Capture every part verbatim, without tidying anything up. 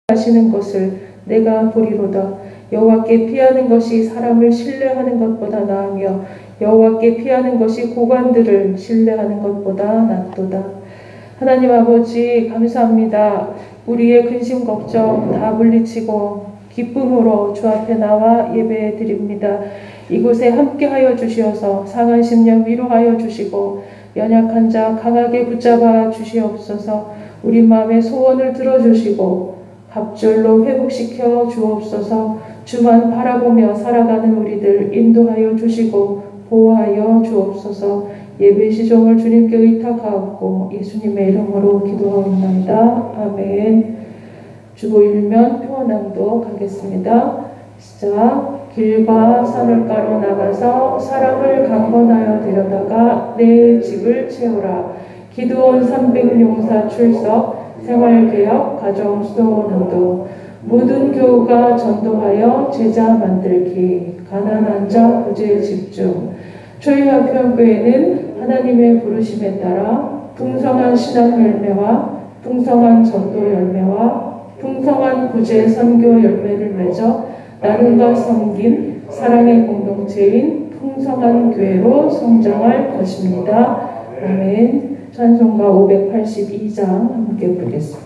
하시는 것을 내가 보리로다. 여호와께 피하는 것이 사람을 신뢰하는 것보다 나으며 여호와께 피하는 것이 고관들을 신뢰하는 것보다 낫도다. 하나님 아버지 감사합니다. 우리의 근심 걱정 다 물리치고 기쁨으로 주 앞에 나와 예배해 드립니다. 이곳에 함께하여 주시어서 상한 심령 위로하여 주시고 연약한 자 강하게 붙잡아 주시옵소서. 우리 마음의 소원을 들어주시고 갑절로 회복시켜 주옵소서. 주만 바라보며 살아가는 우리들 인도하여 주시고 보호하여 주옵소서. 예배 시종을 주님께 의탁하옵고 예수님의 이름으로 기도하옵나이다. 아멘. 주보 일면 표어낭도 가겠습니다. 시작. 길과 산울가로 나가서 사람을 강건하여 데려다가 내 집을 채우라. 기드온 삼백 용사 출석. 생활개혁 가정수도원도 모든 교우가 전도하여 제자 만들기. 가난한 자 구제에 집중. 초유학교회는 하나님의 부르심에 따라 풍성한 신앙 열매와 풍성한 전도 열매와 풍성한 구제 선교 열매를 맺어 나눔과 섬김, 사랑의 공동체인 풍성한 교회로 성장할 것입니다. 아멘. 찬송가 오백팔십이 장 함께 부르겠습니다.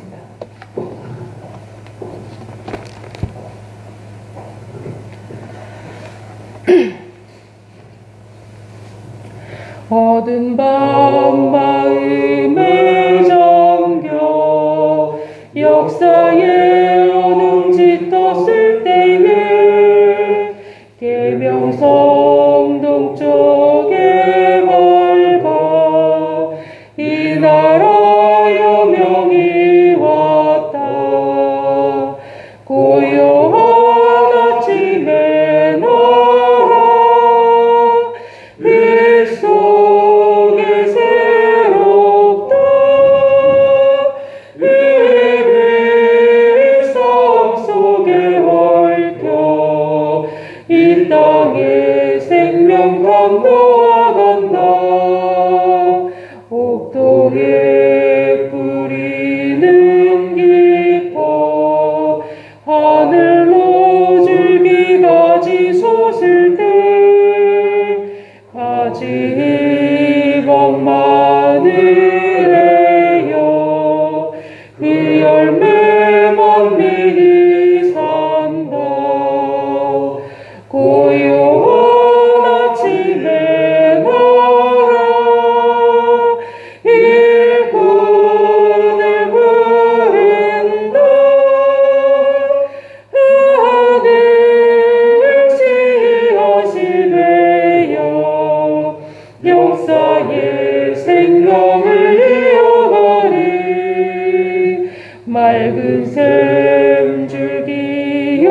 어두운 밤 마음에 잠겨 역사에 어둠 짙었을 때에 계명성 동쪽에 밝아 이 나라 여명이 왔다. 고요한 아침에 나라 빛 속에 새롭다. 이 빛성 속에 얽혀 이 땅에 생명 감도와 간다. 옥동에 뿌리는 깊어 하늘로 줄기가지 솟을 때 가지 방 마늘에여 그 열매 만민이 산다. 고요한 아침에 나라 일꾼을 부른다. 하늘 지하시되어 역사의 생명을 이어가리. 맑은 샘 줄기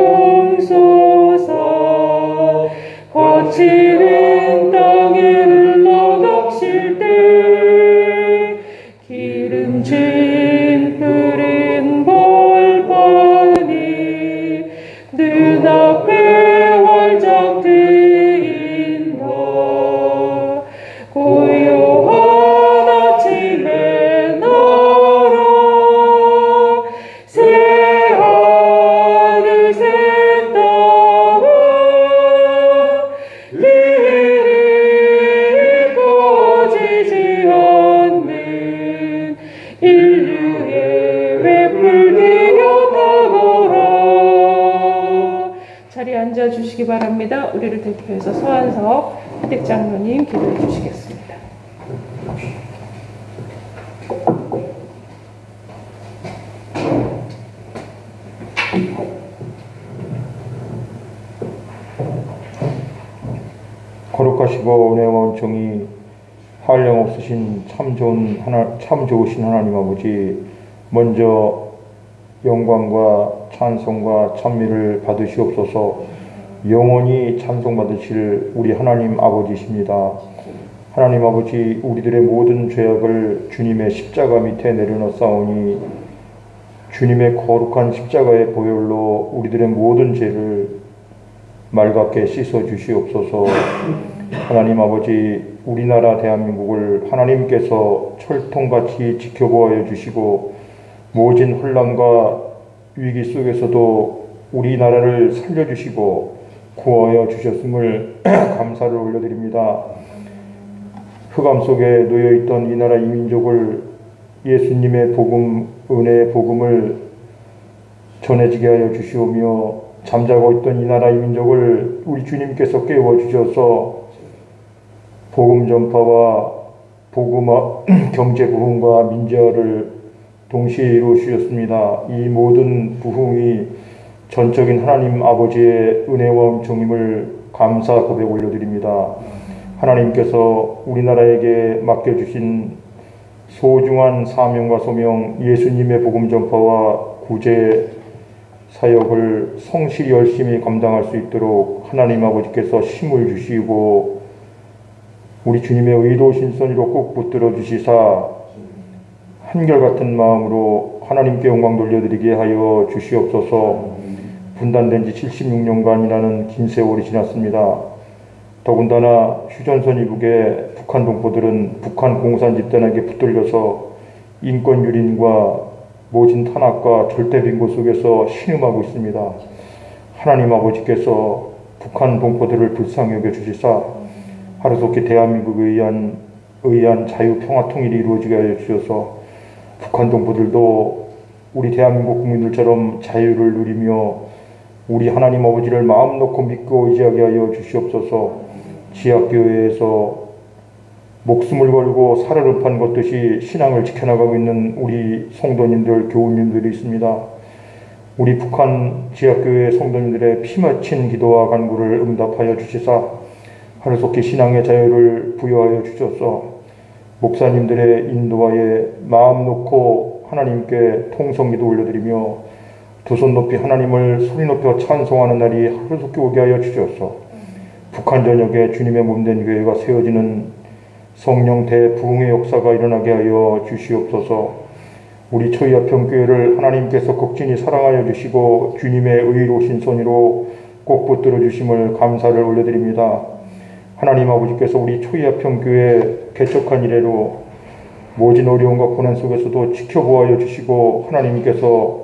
용솟아 거칠은 땅에 흘러닥칠 때 기름진 푸른 벌판이 눈앞에 활짝 트인다. 고요한 아침에 나라 새 하늘 새 땅 이리 꺼지지 않는 인류의 횃불 되어나가라. 자리에 앉아주시기 바랍니다. 우리를 대표해서 서한석 희택 장로님 기도해 주시겠습니다. 거룩하시고 은혜와 은총이 한량 없으신 참 좋은 하나, 참 좋으신 하나님 아버지, 먼저 영광과 찬송과 찬미를 받으시옵소서. 영원히 찬송받으실 우리 하나님 아버지십니다. 하나님 아버지, 우리들의 모든 죄악을 주님의 십자가 밑에 내려놓사오니 주님의 거룩한 십자가의 보혈로 우리들의 모든 죄를 맑게 씻어 주시옵소서. 하나님 아버지, 우리나라 대한민국을 하나님께서 철통같이 지켜보아 주시고 모진 혼란과 위기 속에서도 우리나라를 살려주시고 구하여 주셨음을 감사를 올려드립니다. 흑암 속에 놓여있던 이 나라 이민족을 예수님의 복음, 은혜의 복음을 전해지게 하여 주시오며 잠자고 있던 이 나라 이민족을 우리 주님께서 깨워주셔서 복음 전파와 복음 경제 부흥과 민주화를 동시에 이루어 주셨습니다. 이 모든 부흥이 전적인 하나님 아버지의 은혜와 은총임을 감사 고백 올려드립니다. 하나님께서 우리나라에게 맡겨주신 소중한 사명과 소명, 예수님의 복음 전파와 구제 사역을 성실히 열심히 감당할 수 있도록 하나님 아버지께서 힘을 주시고 우리 주님의 의로우신 손으로 꼭 붙들어 주시사 한결같은 마음으로 하나님께 영광 돌려드리게 하여 주시옵소서. 분단된 지 칠십육 년간이라는 긴 세월이 지났습니다. 더군다나 휴전선 이북의 북한 동포들은 북한 공산 집단에게 붙들려서 인권 유린과 모진 탄압과 절대 빈곤 속에서 신음하고 있습니다. 하나님 아버지께서 북한 동포들을 불쌍히 여겨 주시사 하루속히 대한민국에 의한, 의한 자유 평화 통일이 이루어지게 하여 주셔서 북한 동포들도 우리 대한민국 국민들처럼 자유를 누리며 우리 하나님 아버지를 마음 놓고 믿고 의지하게 하여 주시옵소서. 지하교회에서 목숨을 걸고 살을 판 것듯이 신앙을 지켜나가고 있는 우리 성도님들, 교우님들이 있습니다. 우리 북한 지하교회 성도님들의 피맺힌 기도와 간구를 응답하여 주시사 하루속히 신앙의 자유를 부여하여 주셔서 목사님들의 인도하에 마음 놓고 하나님께 통성기도 올려드리며 두 손 높이 하나님을 소리 높여 찬송하는 날이 하루속히 오게 하여 주시옵소서. 북한 전역에 주님의 몸된 교회가 세워지는 성령 대부흥의 역사가 일어나게 하여 주시옵소서. 우리 초이아평교회를 하나님께서 극진히 사랑하여 주시고 주님의 의로우신 손으로 꼭 붙들어 주심을 감사를 올려드립니다. 하나님 아버지께서 우리 초이아평교회 개척한 이래로 모진 어려움과 고난 속에서도 지켜보아여 주시고 하나님께서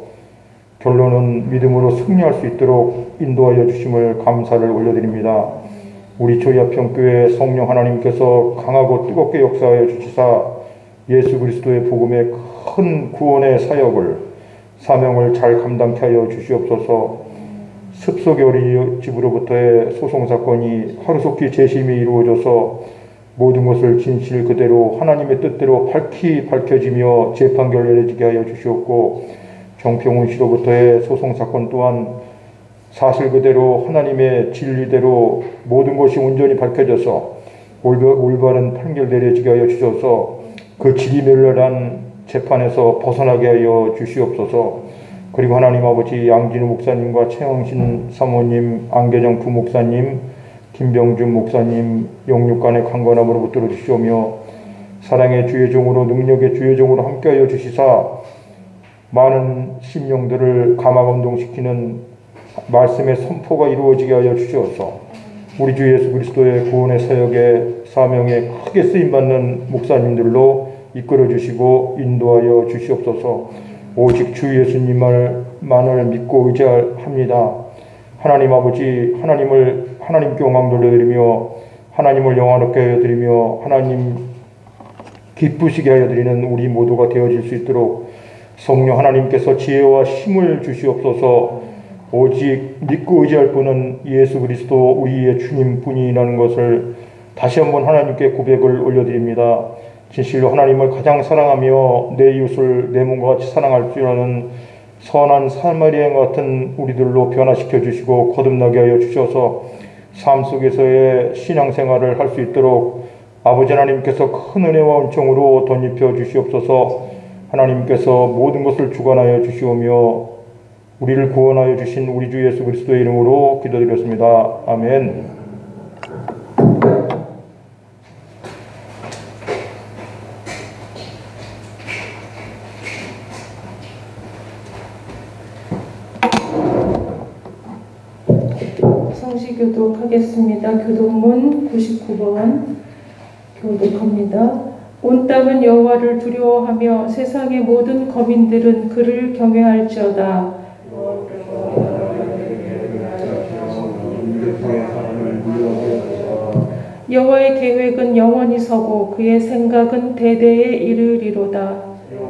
결론은 믿음으로 승리할 수 있도록 인도하여 주심을 감사를 올려드립니다. 우리 초이아평교회 성령 하나님께서 강하고 뜨겁게 역사하여 주시사 예수 그리스도의 복음의 큰 구원의 사역을 사명을 잘 감당케 하여 주시옵소서. 습속의 어린이집으로부터의 소송사건이 하루속히 재심이 이루어져서 모든 것을 진실 그대로 하나님의 뜻대로 밝히 밝혀지며 재판결 내려지게 하여 주시옵고 정평훈 씨로부터의 소송사건 또한 사실 그대로 하나님의 진리대로 모든 것이 온전히 밝혀져서 올바른 판결 내려지게 하여 주셔서 그 지리멸렬한 재판에서 벗어나게 하여 주시옵소서. 그리고 하나님 아버지 양진우 목사님과 최영신 사모님, 안계정 부목사님, 김병준 목사님 영육간의 강건함으로 붙들어 주시오며 사랑의 주의 종으로 능력의 주의 종으로 함께하여 주시사 많은 심령들을 감화감동시키는 말씀의 선포가 이루어지게 하여 주시옵소서. 우리 주 예수 그리스도의 구원의 사역의 사명에 크게 쓰임받는 목사님들로 이끌어 주시고 인도하여 주시옵소서. 오직 주 예수님만을 믿고 의지합니다. 하나님 아버지, 하나님을 하나님께 영광 돌려드리며 하나님을 영화롭게 하여 드리며 하나님 기쁘시게 하여 드리는 우리 모두가 되어질 수 있도록 성령 하나님께서 지혜와 힘을 주시옵소서. 오직 믿고 의지할 분은 예수 그리스도 우리의 주님뿐이라는 것을 다시 한번 하나님께 고백을 올려드립니다. 진실로 하나님을 가장 사랑하며 내 이웃을 내 몸과 같이 사랑할 줄 아는 선한 사마리아 같은 우리들로 변화시켜 주시고 거듭나게 하여 주셔서 삶 속에서의 신앙생활을 할 수 있도록 아버지 하나님께서 큰 은혜와 은총으로 덧입혀 주시옵소서. 하나님께서 모든 것을 주관하여 주시오며 우리를 구원하여 주신 우리 주 예수 그리스도의 이름으로 기도드렸습니다. 아멘. 성시교독하겠습니다. 교독문 구십구 번 교독합니다. 온 땅은 여호와를 두려워하며 세상의 모든 거민들은 그를 경외할지어다. 여호와의 계획은 영원히 서고 그의 생각은 대대에 이르리로다.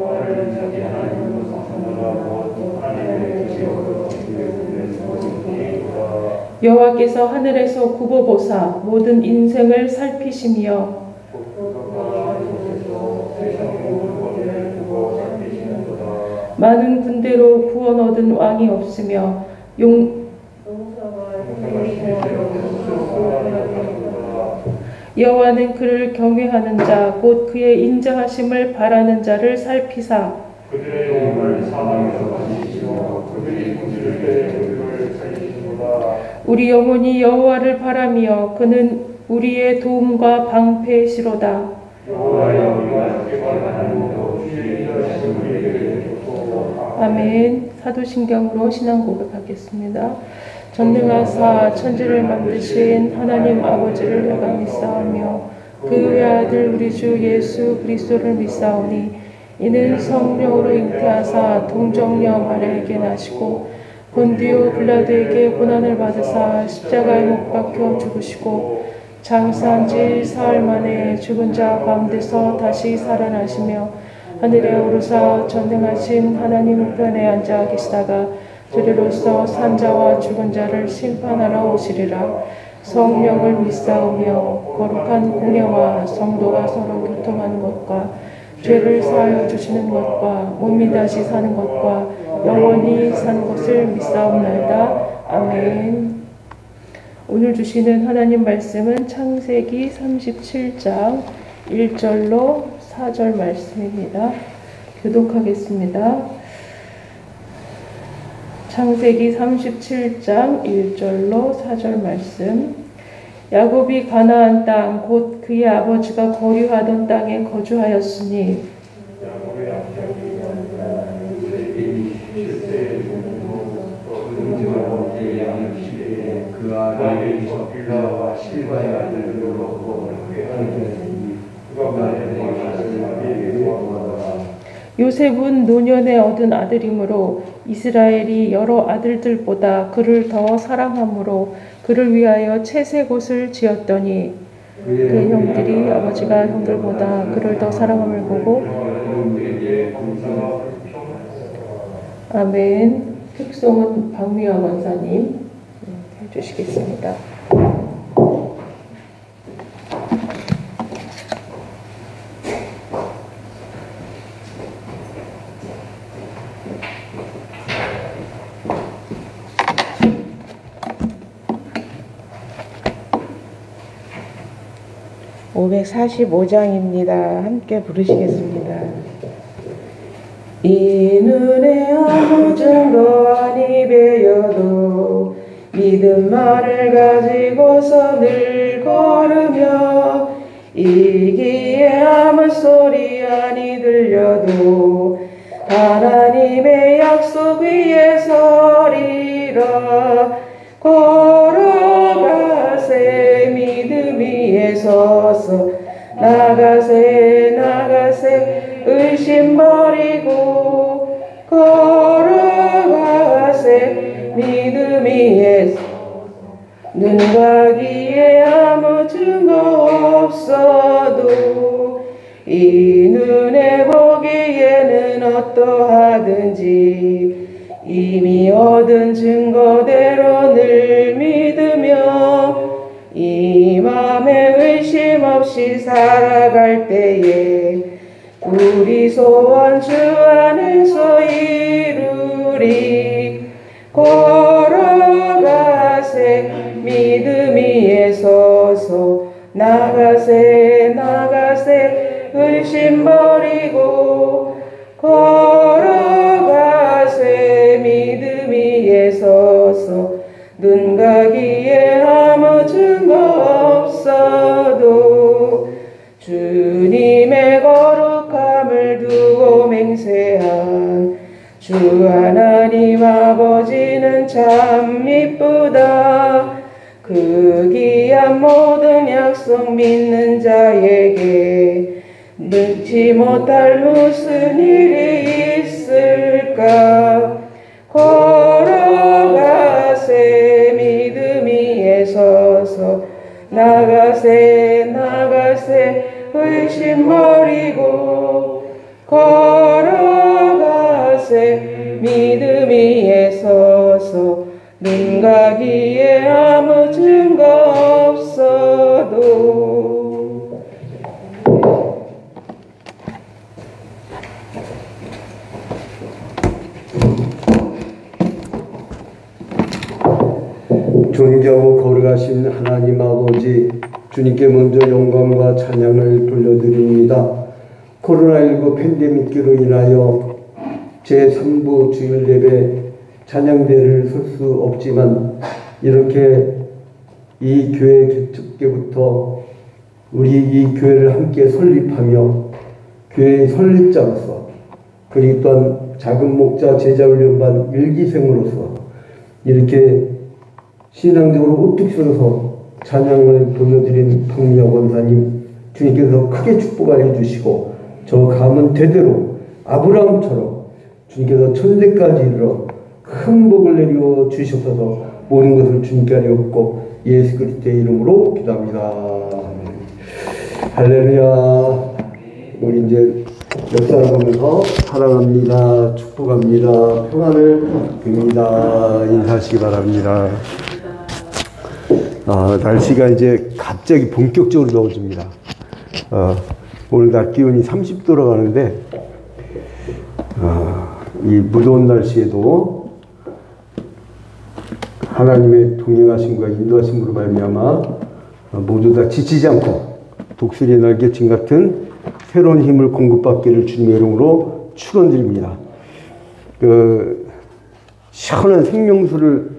여호와께서 하늘에서 굽어보사 모든 인생을 살피시며 많은 군대로 구원 얻은 왕이 없으며 용 여호와는 그를 경외하는 자 곧 그의 인자하심을 바라는 자를 살피사 그들의 영혼을 사망에서 건지시며 그들이 군주를 때 그들을 살리시도다. 우리 영혼이 여호와를 바라며 그는 우리의 도움과 방패시로다. 여호와의 우리가 함께 바라는 주의 인자하심을 우리에게 주옵소서. 아멘. 사도신경으로 신앙 고백하겠습니다. 전능하사 천지를 만드신 하나님 아버지를 내가 믿사오며 그 외아들 우리 주 예수 그리스도를 믿사오니 이는 성령으로 잉태하사 동정녀 마리아에게 나시고 본디오 빌라도에게 고난을 받으사 십자가에 못 박혀 죽으시고 장사한 지 사흘 만에 죽은 자 가운데서 다시 살아나시며 하늘에 오르사 전능하신 하나님 우편에 앉아 계시다가 저리로서 산자와 죽은 자를 심판하러 오시리라. 성령을 믿사오며 거룩한 공예와 성도가 서로 교통하는 것과 죄를 사하여 주시는 것과 몸이 다시 사는 것과 영원히 사는 것을 믿사옵나이다. 아멘. 오늘 주시는 하나님 말씀은 창세기 삼십칠 장 일 절로 사 절 말씀입니다. 교독하겠습니다. 창세기 삼십칠 장 일 절로 사 절 말씀. 야곱이 가나안 땅 곧 그의 아버지가 거류하던 땅에 거주하였으니 야곱의 아버지 요셉이 칠 세에 죽고 그의 양을 시대에 그 아들이 빌라와 실바의 아들을 얻고 함께하였으니 그가 그의 아들에게 구원받았다. 요셉은 노년에 얻은 아들이므로 이스라엘이 여러 아들들보다 그를 더 사랑하므로 그를 위하여 채색옷을 지었더니 그의 형들이 아버지가 형들보다 그를 더 사랑함을 보고 아멘. 흑송은 박미화 권사님 해주시겠습니다. 오백사십오 장입니다. 함께 부르시겠습니다. 이 눈에 아무 증거 아니 배여도 믿음만을 가지고서 늘 걸으며 이기에 아무 소리 아니 들려도 하나님의 약속 위에 서리라. 걸어가세 믿음 위에 서서 나가세 나가세 의심 버리고 걸어가세 믿음 위에 눈과 귀에 아무 증거 없어도 이 눈에 보기에는 어떠하든지 이미 얻은 증거대로 늘 믿으며 이 맘에 의심 없이 살아갈 때에 우리 소원 주 안에서 이루리. 걸어가세 믿음 위에 서서 나가세 나가세 의심 버리고 걸어가세 믿음 위에 서서 눈과 귀에 아무 증거 없어도 주님의 거룩함을 두고 맹세한 주 하나님 아버지는 참 이쁘다. 그 귀한 모든 약속 믿는 자에게 능치 못할 무슨 일이 있을까. 걸어가세 믿음 위에 서서 나가세 있어서 눈 가기에 아무 증거 없어도 존귀하고 거룩하신 하나님 아버지, 주님께 먼저 영광과 찬양을 돌려드립니다. 코로나십구 팬데믹으로 인하여 제삼 부 주일 예배 찬양대를 설 수 없지만 이렇게 이 교회 개척 때부터 우리 이 교회를 함께 설립하며 교회의 설립자로서, 그리고 또한 작은 목자 제자훈련반 일기생으로서 이렇게 신앙적으로 우뚝 서서 찬양을 돌려드린 박미아 권사님, 주님께서 크게 축복을 해주시고 저 가문 대대로 아브라함처럼 주님께서 천대까지 이르러 큰 복을 내려 주시옵소서. 모든 것을 주님께 하리옵고 예수 그리스도의 이름으로 기도합니다. 할렐루야. 우리 이제 역사를 보면서 사랑합니다, 축복합니다, 평안을 빕니다 인사하시기 바랍니다. 아, 날씨가 이제 갑자기 본격적으로 더워집니다. 어, 오늘 낮 기온이 삼십 도로 가는데 어, 이 무더운 날씨에도 하나님의 동행하심과 인도하심으로 말미암아 모두 다 지치지 않고 독수리의 날개침 같은 새로운 힘을 공급받기를 주님의 이름으로 축원드립니다. 그 시원한 생명수를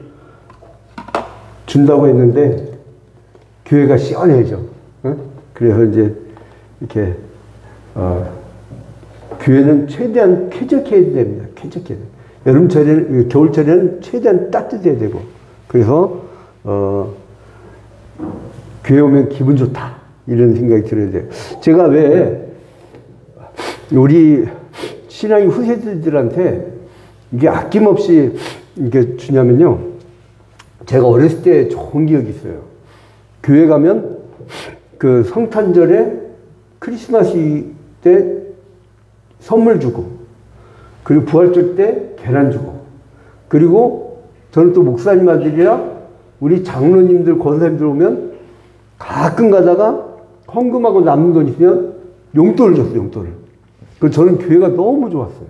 준다고 했는데 교회가 시원해져. 어? 그래서 이제 이렇게 어, 교회는 최대한 쾌적해야 됩니다. 쾌적해야 돼. 여름철에는, 겨울철에는 최대한 따뜻해야 되고, 그래서 어, 교회 오면 기분 좋다 이런 생각이 들어야 돼요. 제가 왜 우리 신앙의 후세들한테 이게 아낌없이 이게 주냐면요, 제가 어렸을 때 좋은 기억이 있어요. 교회 가면 그 성탄절에 크리스마스 때 선물 주고, 그리고 부활절 때 계란 주고, 그리고 저는 또 목사님 아들이라 우리 장로님들, 권사님들 오면 가끔 가다가 헌금하고 남는 돈 있으면 용돈을 줬어요, 용돈을. 그 저는 교회가 너무 좋았어요.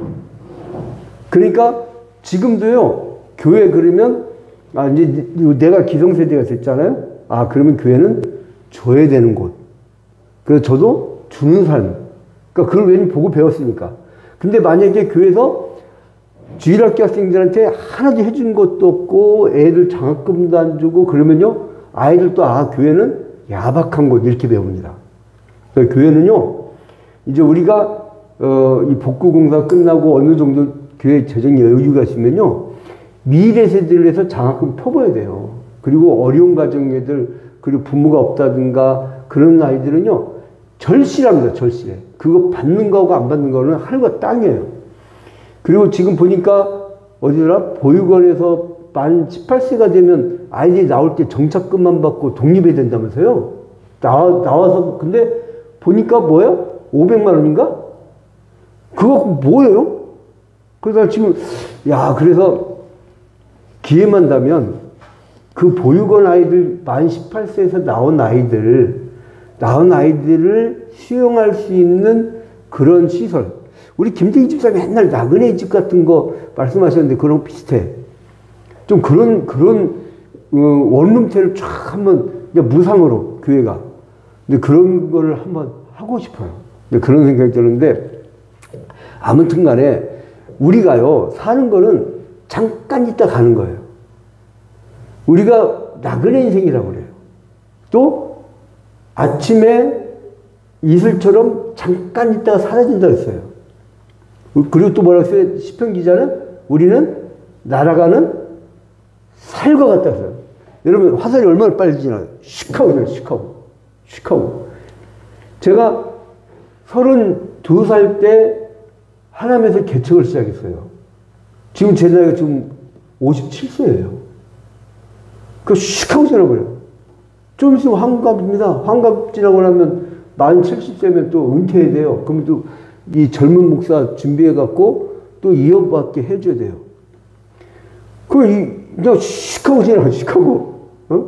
그러니까 지금도요, 교회 그러면, 아, 이제 내가 기성세대가 됐잖아요? 아, 그러면 교회는 줘야 되는 곳. 그래서 저도 주는 삶. 그러니까 그걸 왠지 보고 배웠으니까. 근데 만약에 교회에서 주일학교 학생들한테 하나도 해준 것도 없고, 애들 장학금도 안 주고, 그러면요, 아이들도 아, 교회는 야박한 곳, 이렇게 배웁니다. 그러니까 교회는요, 이제 우리가, 어, 이 복구공사 끝나고 어느 정도 교회 재정 여유가 있으면요, 미래 세대를 위해서 장학금 펴봐야 돼요. 그리고 어려운 가정 애들, 그리고 부모가 없다든가 그런 아이들은요, 절실합니다, 절실해. 그거 받는 거하고 안 받는 거는 하늘과 땅이에요. 그리고 지금 보니까 어디더라? 보육원에서 만 열여덟 세가 되면 아이들이 나올 때 정착금만 받고 독립해야 된다면서요? 나와, 나와서, 근데 보니까 뭐예요? 오백만 원인가? 그거 뭐예요? 그래서 지금, 야, 그래서 기회만 다면 그 보육원 아이들, 만 열여덟 세에서 나온 아이들, 나온 아이들을 수용할 수 있는 그런 시설. 우리 김대기 집사님 맨날 나그네 집 같은 거 말씀하셨는데 그런 거 비슷해. 좀 그런, 그런, 어, 원룸태를 쫙 한번, 그냥 무상으로, 교회가. 근데 그런 거를 한번 하고 싶어요. 근데 그런 생각이 드는데, 아무튼 간에, 우리가요, 사는 거는 잠깐 있다 가는 거예요. 우리가 나그네 인생이라고 그래요. 또, 아침에 이슬처럼 잠깐 있다가 사라진다고 했어요. 그리고 또 뭐라고 했어요? 시편 기자는 우리는 날아가는 살과 같다 했어요. 여러분, 화살이 얼마나 빨리 지나요? 슉하고 지나요, 슉하고. 슉하고. 제가 서른두 살 때 하남에서 개척을 시작했어요. 지금 제 나이가 지금 오십칠 세예요. 그 슉하고 지나버려요. 좀 있으면 환갑입니다. 환갑 지나고 나면 만 칠십 세면 또 은퇴해야 돼요. 그러면 또 이 젊은 목사 준비해갖고 또 이어받게 해줘야 돼요. 그, 이, 그냥 씩하고 지나가, 씩하고. 어?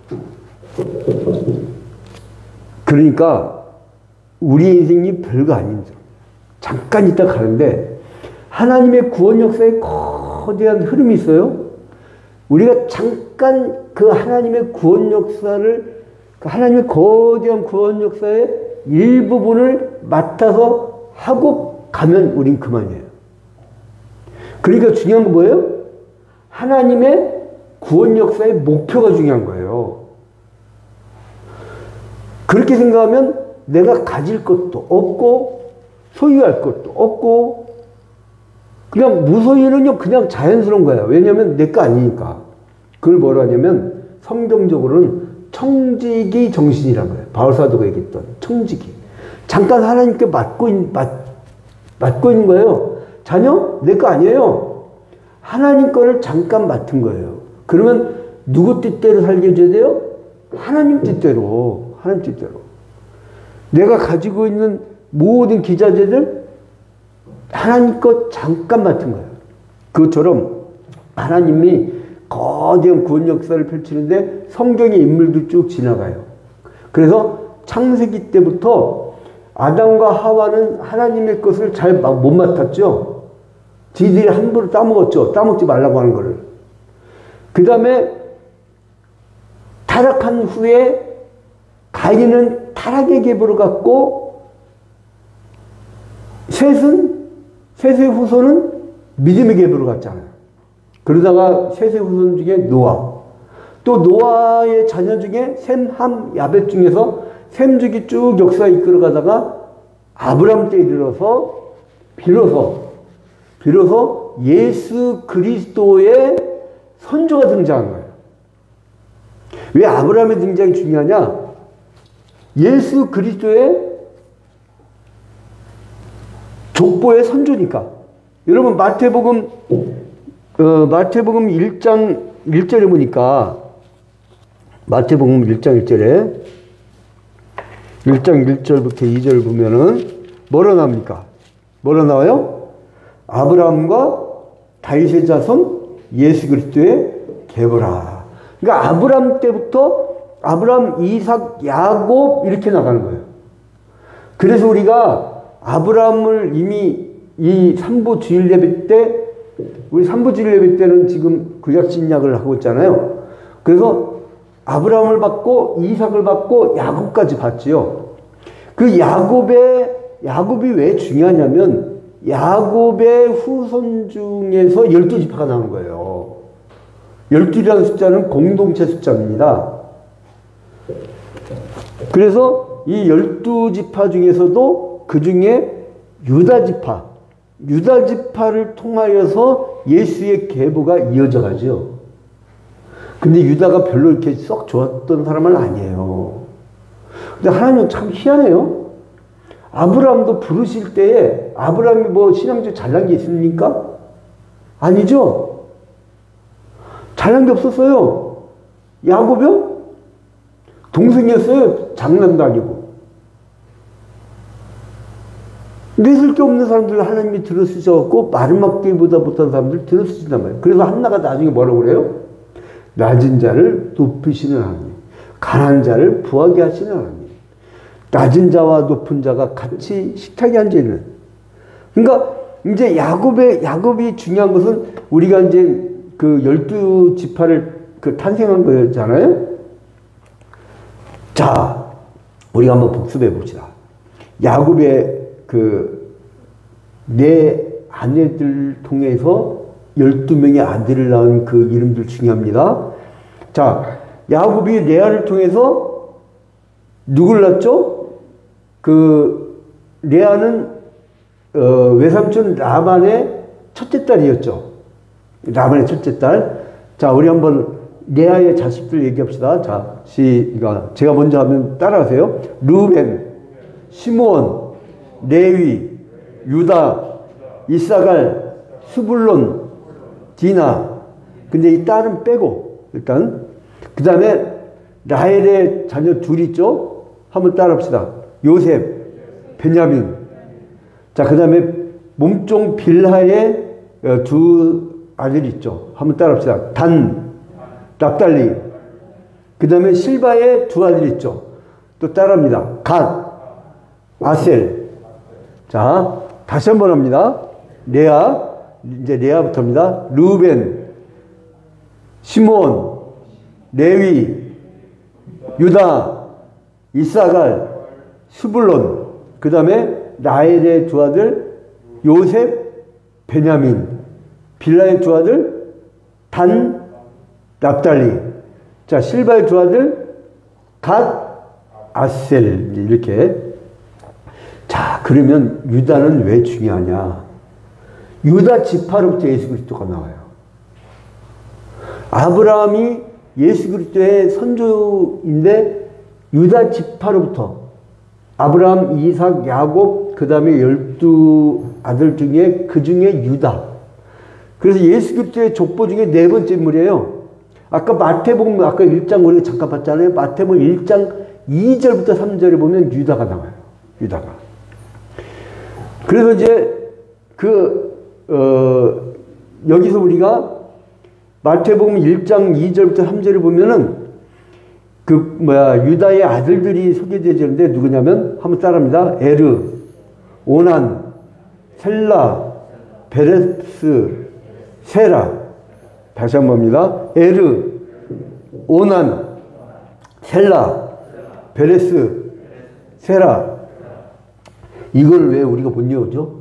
그러니까, 우리 인생이 별거 아닙니다. 잠깐 있다 가는데, 하나님의 구원 역사에 거대한 흐름이 있어요. 우리가 잠깐 그 하나님의 구원 역사를, 그 하나님의 거대한 구원 역사의 일부분을 맡아서 하고 가면 우린 그만이에요. 그러니까 중요한 건 뭐예요? 하나님의 구원 역사의 목표가 중요한 거예요. 그렇게 생각하면 내가 가질 것도 없고 소유할 것도 없고 그냥 무소유는요 그냥 자연스러운 거예요. 왜냐하면 내 거 아니니까. 그걸 뭐라 하냐면 성경적으로는 청지기 정신이라는 거예요. 바울사도가 얘기했던 청지기. 잠깐 하나님께 맡고, 있, 맡, 맡고 있는 거예요. 자녀? 내 거 아니에요. 하나님 거를 잠깐 맡은 거예요. 그러면 누구 뜻대로 살려줘야 돼요? 하나님 뜻대로. 하나님 뜻대로. 내가 가지고 있는 모든 기자재들 하나님 것 잠깐 맡은 거예요. 그것처럼 하나님이 거대한 구원 역사를 펼치는데 성경의 인물도 쭉 지나가요. 그래서 창세기 때부터 아담과 하와는 하나님의 것을 잘 못 맡았죠. 지들이 함부로 따먹었죠. 따먹지 말라고 하는 거를. 그 다음에 타락한 후에 가인은 타락의 계보를 갖고 셋은 셋의 후손은 믿음의 계보를 갖잖아요. 그러다가 셋의 후손 중에 노아, 또 노아의 자녀 중에 셈, 함, 야벳 중에서 셈족이 쭉 역사에 이끌어가다가 아브라함 때에 이르러서 비로소 비로소 예수 그리스도의 선조가 등장한 거예요. 왜 아브라함의 등장이 중요하냐? 예수 그리스도의 족보의 선조니까. 여러분 마태복음 어, 마태복음 일 장 일 절에 보니까 마태복음 일 장 일 절에 일 장 일 절부터 이 절 보면은 뭐라 나옵니까? 뭐라 나와요? 아브라함과 다윗의 자손 예수 그리스도의 계보라. 그러니까 아브라함 때부터 아브라함, 이삭, 야곱 이렇게 나가는 거예요. 그래서 우리가 아브라함을 이미 이 삼부 주일 예배 때 우리 삼부 주일 예배 때는 지금 구약 신약을 하고 있잖아요. 그래서 아브라함을 받고 이삭을 받고 야곱까지 받지요. 그 야곱의 야곱이 왜 중요하냐면 야곱의 후손 중에서 열두 지파가 나오는 거예요. 열둘이라는 숫자는 공동체 숫자입니다. 그래서 이 열두 지파 중에서도 그 중에 유다 지파, 유다 지파를 통하여서 예수의 계보가 이어져 가죠. 근데 유다가 별로 이렇게 썩 좋았던 사람은 아니에요. 근데 하나님은 참 희한해요. 아브라함도 부르실 때에 아브라함이 뭐 신앙적으로 잘난 게 있습니까? 아니죠. 잘난 게 없었어요. 야곱이요? 동생이었어요. 장남도 아니고. 뇌쓸 게 없는 사람들 하나님이 들어쓰셔갖고 마르막대보다 못한 사람들 들어쓰신단 말이에요. 그래서 한나가 나중에 뭐라고 그래요? 낮은 자를 높이시는 하나님, 가난한 자를 부하게 하시는 하나님, 낮은 자와 높은 자가 같이 식탁에 앉아있는. 그러니까 이제 야곱의 야곱이 중요한 것은 우리가 이제 그 열두 지파를 그 탄생한 거잖아요. 자, 우리가 한번 복습해 봅시다. 야곱의 그 내 아내들 통해서 열두 명의 아들을 낳은 그 이름들 중요합니다. 자, 야곱이 레아를 통해서 누굴 낳았죠? 그 레아는 어, 외삼촌 라반의 첫째 딸이었죠. 라반의 첫째 딸. 자, 우리 한번 레아의 자식들 얘기합시다. 자, 시가 제가 먼저 하면 따라하세요. 루벤, 시므온, 레위, 유다, 이사갈, 스불론, 디나. 근데 이 딸은 빼고 일단 그 다음에 라헬의 자녀 둘 있죠. 한번 따라합시다. 요셉, 베냐민. 자, 그 다음에 몸종 빌하의 두 아들이 있죠. 한번 따라합시다. 단, 납달리. 그 다음에 실바의 두 아들이 있죠. 또 따라합니다. 갓, 아셀. 자, 다시 한번 합니다. 레아, 이제 레아부터입니다. 루벤, 시몬, 레위, 유다, 이사갈, 스불론. 그 다음에 라헬의 두 아들 요셉, 베냐민. 빌라의 두 아들 단, 납달리. 자, 실바의 두 아들 갓, 아셀. 이렇게. 자, 그러면 유다는 왜 중요하냐? 유다 지파로부터 예수 그리스도가 나와요. 아브라함이 예수 그리스도의 선조인데 유다 지파로부터 아브라함, 이삭, 야곱, 그 다음에 열두 아들 중에 그 중에 유다. 그래서 예수 그리스도의 족보 중에 네 번째 인물이에요. 아까 마태복음, 아까 일 장 우리가 잠깐 봤잖아요. 마태복음 일 장 이 절부터 삼 절에 보면 유다가 나와요. 유다가. 그래서 이제 그, 어, 여기서 우리가 마태복음 일 장 이 절부터 삼 절을 보면은 그, 뭐야, 유다의 아들들이 소개되지는데 누구냐면, 한번 따라합니다. 에르, 오난, 셀라, 베레스, 세라. 다시 한 번 봅니다. 에르, 오난, 셀라, 베레스, 세라. 이걸 왜 우리가 못 외우죠?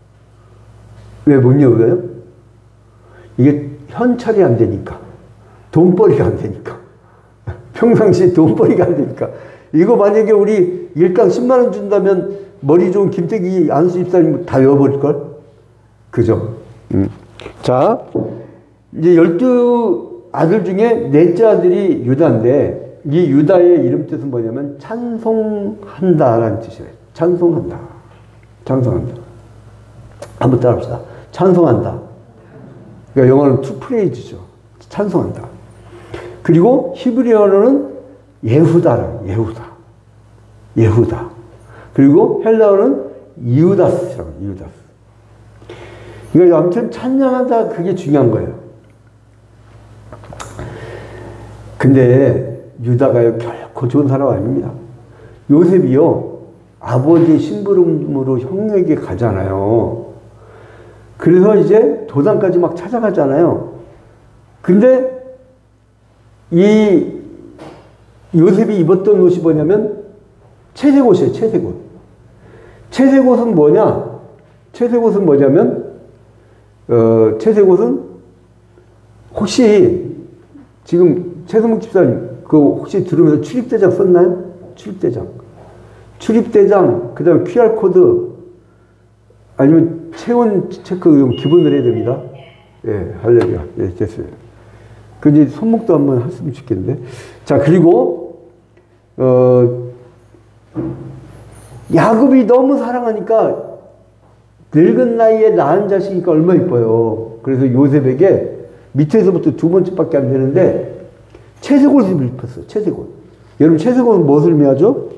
왜 못 외워요? 이게 현찰이 안 되니까. 돈벌이가 안 되니까. 평상시에 돈벌이가 안 되니까. 이거 만약에 우리 일당 십만 원 준다면 머리 좋은 김태기 안수 집사님 다 외워버릴걸? 그죠? 음. 자, 이제 열두 아들 중에 넷째 아들이 유다인데, 이 유다의 이름 뜻은 뭐냐면 찬송한다라는 뜻이에요. 찬송한다. 찬송한다. 한번 따라합시다. 찬송한다. 그러니까 영어는 to praise죠. 찬송한다. 그리고 히브리어로는 예후다라. 예후다. 예후다. 그리고 헬라어는 이우다스라고. 이우다스. 그러니까 아무튼 찬양한다. 그게 중요한 거예요. 근데 유다가요 결코 좋은 사람 아닙니다. 요셉이요 아버지 심부름으로 형에게 가잖아요. 그래서 이제 도단까지 막 찾아가잖아요. 근데 이 요셉이 입었던 옷이 뭐냐면 채색옷이에요. 채색옷. 채색옷은 뭐냐? 채색옷은 뭐냐면 어, 채색옷은 혹시 지금 최승묵 집사님 그 혹시 들으면서 출입대장 썼나요? 출입대장. 출입대장, 그 다음에 큐알코드, 아니면 체온 체크 기본으로 해야 됩니다. 예, 할렐루야. 예, 됐어요. 그 이제 손목도 한번 했으면 좋겠는데. 자, 그리고, 어, 야곱이 너무 사랑하니까 늙은 나이에 낳은 자식이니까 얼마나 이뻐요. 그래서 요셉에게 밑에서부터 두 번째밖에 안 되는데 채색옷을 입혔어요. 채색옷. 여러분 채색옷은 무엇을 의미하죠?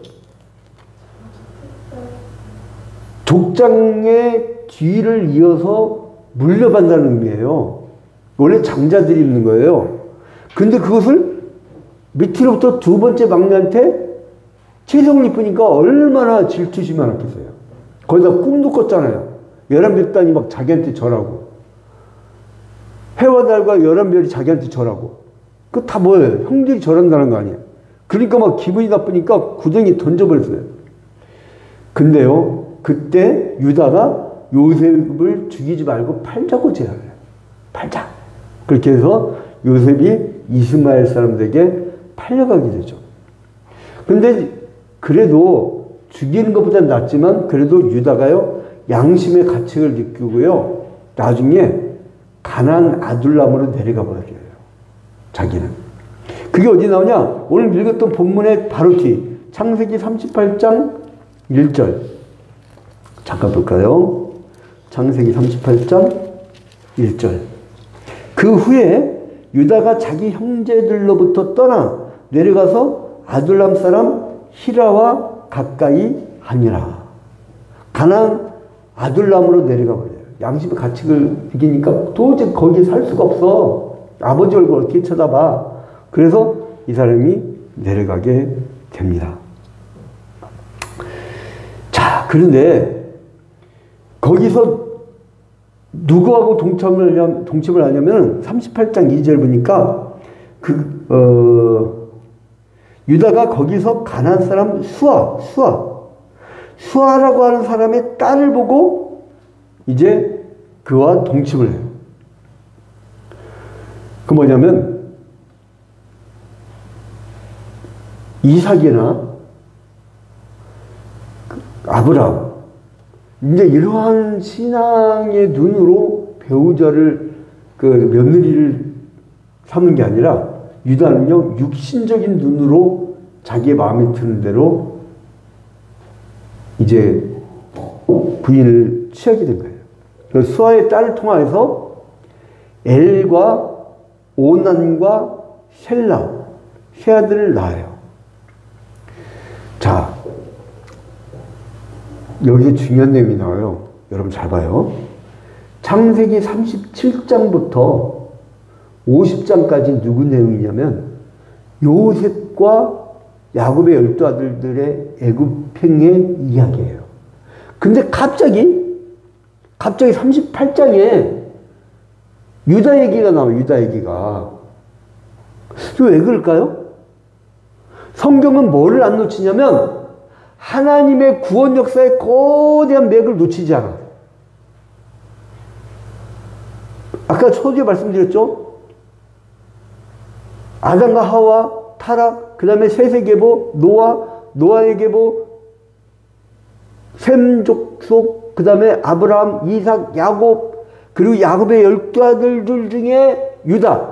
족장의 뒤를 이어서 물려받는다는 의미예요. 원래 장자들이 입는 거예요. 근데 그것을 밑으로부터 두 번째 막내한테 채색을 입으니까 얼마나 질투심이 많았겠어요. 거기다 꿈도 꿨잖아요. 열한 별단이 막 자기한테 절하고 해와 달과 열한 별이 자기한테 절하고. 그거 다 뭐예요? 형들이 절한다는 거 아니에요. 그러니까 막 기분이 나쁘니까 구덩이 던져버렸어요. 근데요, 그때 유다가 요셉을 죽이지 말고 팔자고 제안을 해요. 팔자. 그렇게 해서 요셉이 이스마엘 사람들에게 팔려가게 되죠. 근데 그래도 죽이는 것보다 낫지만 그래도 유다가요, 양심의 가책을 느끼고요, 나중에 가나안 아둘람으로 내려가 버려요. 자기는. 그게 어디 나오냐? 오늘 읽었던 본문의 바로 뒤 창세기 삼십팔 장 일 절 잠깐 볼까요? 창세기 삼십팔 장 일 절. 그 후에 유다가 자기 형제들로부터 떠나 내려가서 아둘람 사람 히라와 가까이 하니라. 가나안 아둘람으로 내려가 버려요. 양심의 가책을 이기니까 도저히 거기에 살 수가 없어. 아버지 얼굴 어떻게 쳐다봐. 그래서 이 사람이 내려가게 됩니다. 자, 그런데 거기서 누구하고 동참을 하냐면, 동침을 하냐면 삼십팔 장 이 절 보니까 그, 어, 유다가 거기서 가나안 사람 수아, 수아, 수아라고 하는 사람의 딸을 보고 이제 그와 동침을 해요. 그 뭐냐면 이삭이나 아브라함, 이제 이러한 신앙의 눈으로 배우자를, 그 며느리를 삼는 게 아니라 유다는요, 육신적인 눈으로 자기의 마음에 드는 대로 이제 부인을 취하게 된 거예요. 그래서 수아의 딸을 통하여서 엘과 오난과 셀라 세 아들을 낳아요. 자, 여기에 중요한 내용이 나와요. 여러분 잘 봐요. 창세기 삼십칠 장부터 오십 장까지 누구 내용이냐면 요셉과 야곱의 열두 아들들의 애굽행의 이야기예요. 근데 갑자기 갑자기 삼십팔 장에 유다 얘기가 나와요. 유다 얘기가. 왜 그럴까요? 성경은 뭐를 안 놓치냐면 하나님의 구원 역사의 거대한 맥을 놓치지 않아. 아까 초기에 말씀드렸죠? 아담과 하와, 타락, 그 다음에 셋의 계보, 노아, 노아의 계보, 셈 족속, 그 다음에 아브라함, 이삭, 야곱, 그리고 야곱의 열두 아들들 중에 유다.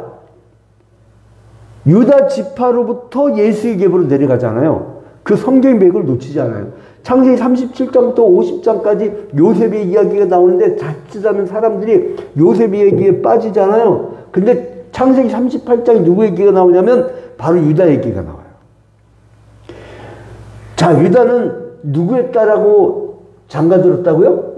유다 지파로부터 예수의 계보로 내려가잖아요. 그 성경의 맥을 놓치지 않아요. 창세기 삼십칠 장부터 오십 장까지 요셉의 이야기가 나오는데 자칫하면 사람들이 요셉의 얘기에 빠지잖아요. 근데 창세기 삼십팔 장에 누구 얘기가 나오냐면 바로 유다 얘기가 나와요. 자, 유다는 누구의 딸하고 장가들었다고요?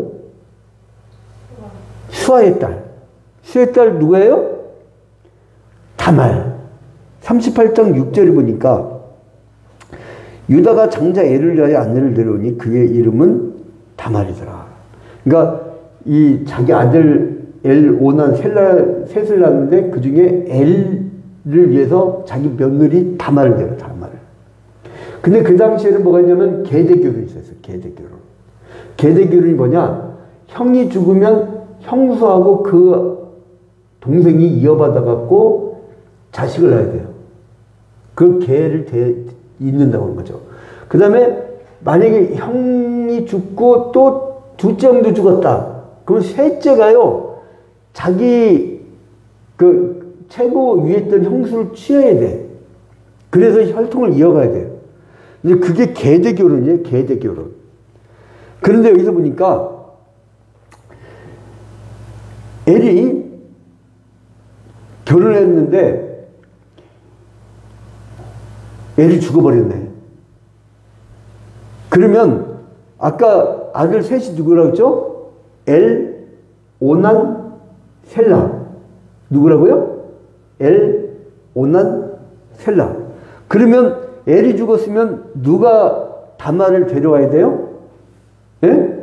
수아의 딸. 수아의 딸 누구예요? 다말. 삼십팔 장 육 절을 보니까 유다가 장자 엘을 위하여 아내를 데려오니 그의 이름은 다말이더라. 그러니까 이 자기 아들 엘, 오난, 셀라, 셋을 낳았는데 그 중에 엘을 위해서 자기 며느리 다말을 데려, 다말을. 근데 그 당시에는 뭐가 있냐면 계대결혼이 있었어요. 계대결혼. 계대결혼이 뭐냐? 형이 죽으면 형수하고 그 동생이 이어받아 갖고 자식을 낳아야 돼요. 그 계를 대, 잇는다고 하는 거죠. 그 다음에 만약에 형이 죽고 또 둘째 형도 죽었다. 그럼 셋째가요, 자기 그 최고 위에 있던 형수를 취해야 돼. 그래서 혈통을 이어가야 돼요. 이제 그게 계대결혼이에요. 계대결혼. 그런데 여기서 보니까 엘이 결혼을 했는데 엘이 죽어버렸네. 그러면 아까 아들 셋이 누구라고 했죠? 엘, 오난, 셀라. 누구라고요? 엘, 오난, 셀라. 그러면 엘이 죽었으면 누가 다말을 데려와야 돼요? 예?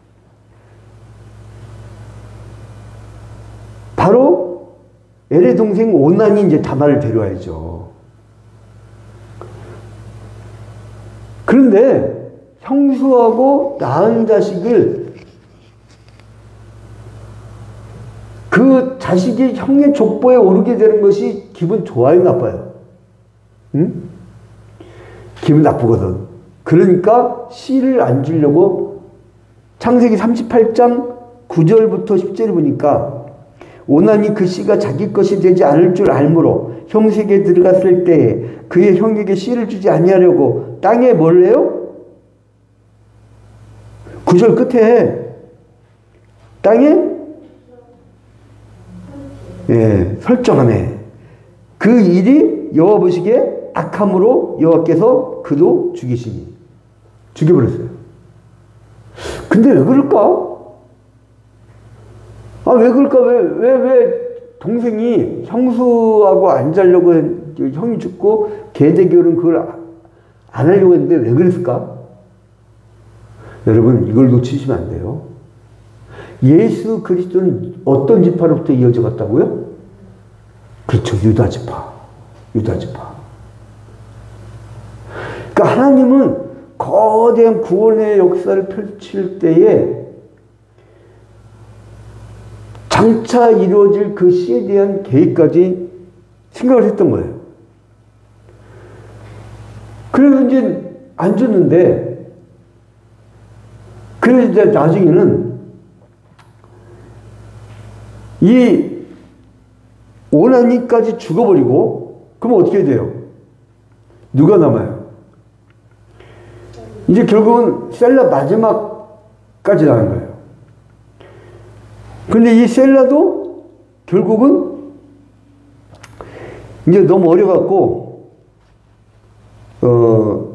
바로 엘의 동생 오난이 이제 다말을 데려와야죠. 그런데 형수하고 낳은 자식을 그 자식이 형의 족보에 오르게 되는 것이 기분 좋아요, 나빠요? 응? 기분 나쁘거든. 그러니까 씨를 안 주려고 창세기 삼십팔 장 구 절부터 십 절을 보니까 오난이 그 씨가 자기 것이 되지 않을 줄 알므로 형세에게 들어갔을 때에 그의 형에게 씨를 주지 아니하려고 땅에 뭘 해요? 구 절 끝에 땅에 예, 설정하네. 그 일이 여호와 보시기에 악함으로 여호와께서 그도 죽이시니 죽여버렸어요. 근데 왜 그럴까? 아, 왜 그럴까? 왜, 왜, 왜 동생이 형수하고 안 자려고 했, 형이 죽고 계대결은 그걸 안 하려고 했는데 왜 그랬을까? 여러분, 이걸 놓치시면 안 돼요. 예수 그리스도는 어떤 지파로부터 이어져 갔다고요? 그렇죠. 유다 지파. 유다 지파. 그러니까 하나님은 거대한 구원의 역사를 펼칠 때에 장차 이루어질 그 시에 대한 계획까지 생각을 했던 거예요. 그래서 이제 안 줬는데, 그래서 이제 나중에는 이 오나니까지 죽어버리고, 그럼 어떻게 돼요? 누가 남아요? 이제 결국은 셀라 마지막까지 나는 거예요. 근데 이 셀라도 결국은 이제 너무 어려갖고, 어,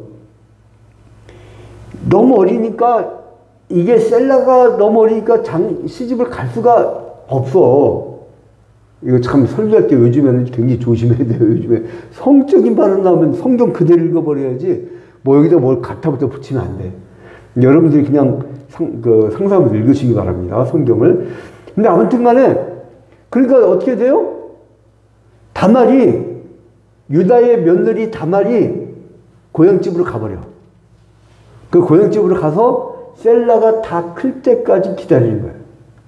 너무 어리니까, 이게 셀라가 너무 어리니까 장, 시집을 갈 수가 없어. 이거 참 설교할 때 요즘에는 굉장히 조심해야 돼요. 요즘에 성적인 발언 나오면 성경 그대로 읽어버려야지, 뭐 여기다 뭘 갖다부터 붙이면 안 돼. 여러분들이 그냥 상, 그 상상을 읽으시기 바랍니다. 성경을. 근데 아무튼 간에, 그러니까 어떻게 돼요? 다말이, 유다의 며느리 다말이 고향집으로 가버려. 그 고향집으로 가서 셀라가 다 클 때까지 기다리는 거예요.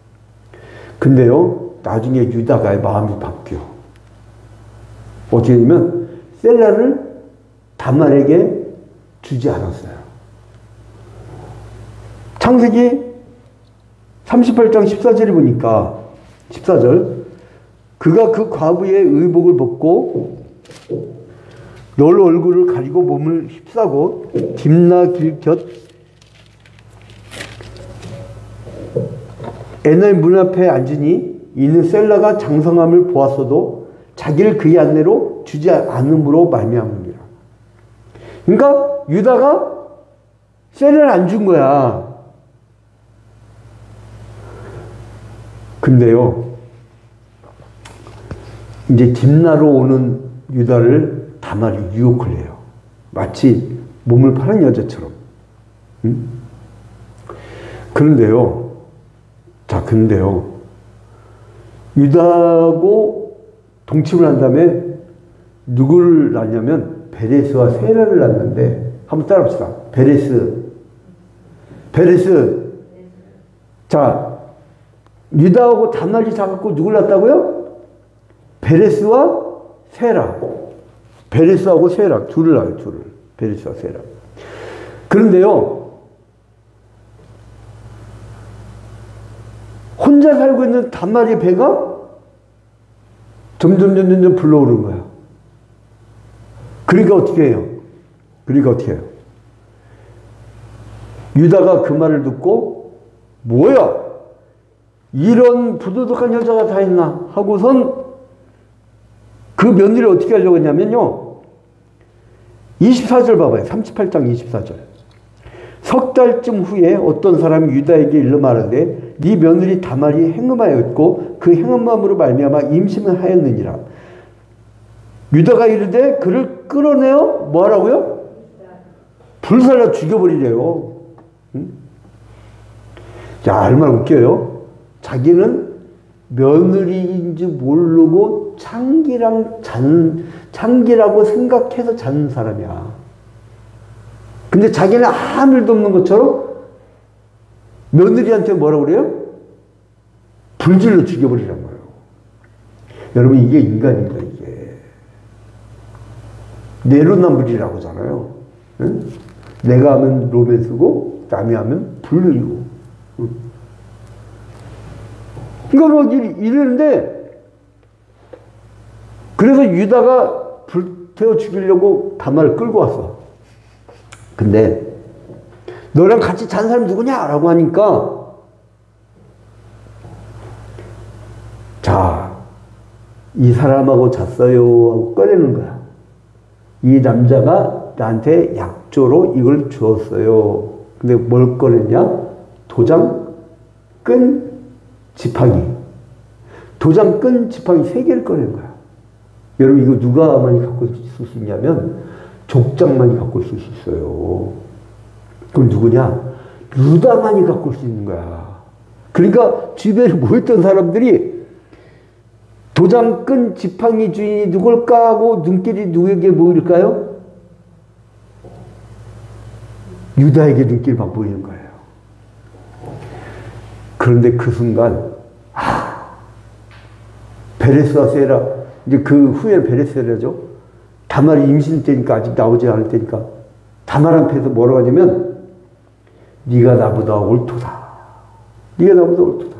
근데요, 나중에 유다가 마음이 바뀌어. 어떻게 되냐면, 셀라를 다말에게 주지 않았어요. 창세기 삼십팔 장 십사 절에 보니까, 십사 절, 그가 그 과부의 의복을 벗고 널 얼굴을 가리고 몸을 휩싸고 딥나 길 곁 에나의 문 앞에 앉으니 이는 셀라가 장성함을 보았어도 자기를 그의 안내로 주지 않음으로 말미암으니라. 그러니까 유다가 셀라를 안 준 거야. 근데요, 이제 딥나로 오는 유다를 다말이 유혹을 해요. 마치 몸을 파는 여자처럼. 응? 그런데요, 자, 근데요, 유다하고 동침을 한 다음에 누구를 낳냐면 베레스와 세라를 낳는데, 한번 따라합시다. 베레스. 베레스. 자, 유다하고 다말이 자갖고 누굴 낳았다고요? 베레스와 세라. 베레스하고 세라. 둘을 낳아요, 둘을. 베레스와 세라. 그런데요, 혼자 살고 있는 다말의 배가 점점, 점점, 점점 불러오르는 거야. 그러니까 어떻게 해요? 그러니까 어떻게 해요? 유다가 그 말을 듣고, 뭐야? 이런 부도덕한 여자가 다 있나? 하고선 그 며느리를 어떻게 하려고 했냐면요, 이십사 절 봐봐요. 삼십팔 장 이십사 절. 석 달쯤 후에 어떤 사람이 유다에게 일러 말하되 네 며느리 다말이 행음하였고 그 행음함으로 말미암아 임신을 하였느니라. 유다가 이르되 그를 끌어내어 뭐 하라고요? 불살라 죽여버리래요. 응? 자, 얼마나 웃겨요. 자기는 며느리인지 모르고 창기랑 잔, 창기라고 생각해서 자는 사람이야. 근데 자기는 아무 일도 없는 것처럼 며느리한테 뭐라고 그래요? 불질러 죽여버리란 거예요. 여러분, 이게 인간입니다, 이게. 내로남불이라고 하잖아요. 응? 내가 하면 로맨스고 남이 하면 불륜이고. 응? 그러니까 뭐 이러는데, 그래서 유다가 불태워 죽이려고 다말을 끌고 왔어. 근데 너랑 같이 잔 사람 누구냐? 라고 하니까, 자, 이 사람하고 잤어요 하고 꺼내는 거야. 이 남자가 나한테 약조로 이걸 주었어요. 근데 뭘 꺼냈냐? 도장 끈 지팡이. 도장 끈 지팡이 세 개를 꺼낸 거야. 여러분 이거 누가만이 갖고 있을 수 있냐면 족장만이 갖고 있을 수 있어요. 그럼 누구냐? 유다만이 갖고 올 수 있는 거야. 그러니까 주변에 모였던 사람들이 도장 끈 지팡이 주인이 누굴까 하고 눈길이 누구에게 모일까요? 유다에게 눈길이 막 보이는 거예요. 그런데 그 순간 아, 베레스와 세라, 이제 그 후에 베레스라죠. 다말이 임신 때니까 아직 나오지 않을 때니까 다말 앞에서 뭐라고 하냐면 네가 나보다 옳도다. 네가 나보다 옳도다.